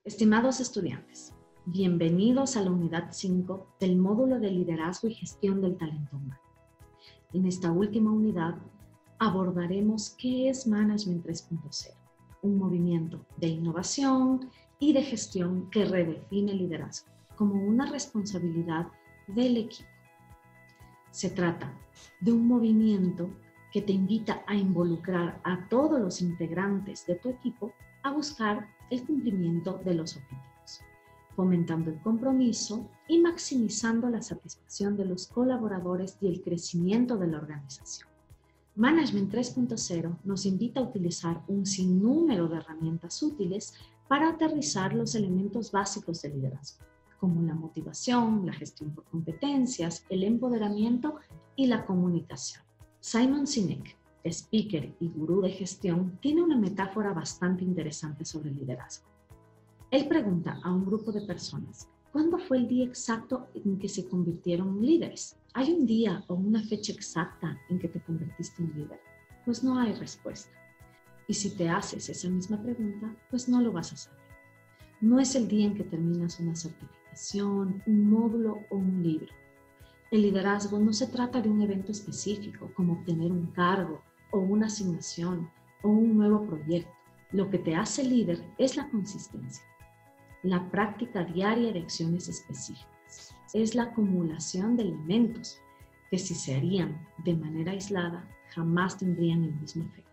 Estimados estudiantes, bienvenidos a la unidad 5 del módulo de liderazgo y gestión del talento humano. En esta última unidad abordaremos qué es Management 3.0, un movimiento de innovación y de gestión que redefine el liderazgo como una responsabilidad del equipo. Se trata de un movimiento que te invita a involucrar a todos los integrantes de tu equipo a buscar el cumplimiento de los objetivos, fomentando el compromiso y maximizando la satisfacción de los colaboradores y el crecimiento de la organización. Management 3.0 nos invita a utilizar un sinnúmero de herramientas útiles para aterrizar los elementos básicos del liderazgo, como la motivación, la gestión por competencias, el empoderamiento y la comunicación. Simon Sinek, speaker y gurú de gestión, tiene una metáfora bastante interesante sobre el liderazgo. Él pregunta a un grupo de personas, ¿cuándo fue el día exacto en que se convirtieron en líderes? ¿Hay un día o una fecha exacta en que te convertiste en líder? Pues no hay respuesta. Y si te haces esa misma pregunta, pues no lo vas a saber. No es el día en que terminas una certificación, un módulo o un libro. El liderazgo no se trata de un evento específico, como obtener un cargo o una asignación o un nuevo proyecto. Lo que te hace líder es la consistencia, la práctica diaria de acciones específicas. Es la acumulación de elementos que si se harían de manera aislada, jamás tendrían el mismo efecto.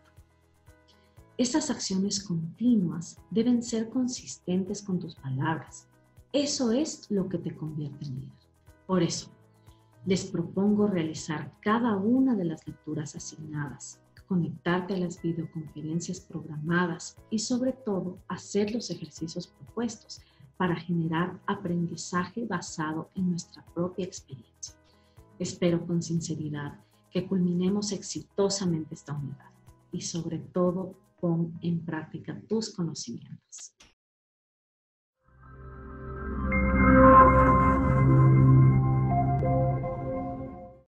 Esas acciones continuas deben ser consistentes con tus palabras. Eso es lo que te convierte en líder. Por eso, les propongo realizar cada una de las lecturas asignadas, conectarte a las videoconferencias programadas y sobre todo hacer los ejercicios propuestos para generar aprendizaje basado en nuestra propia experiencia. Espero con sinceridad que culminemos exitosamente esta unidad y sobre todo pon en práctica tus conocimientos.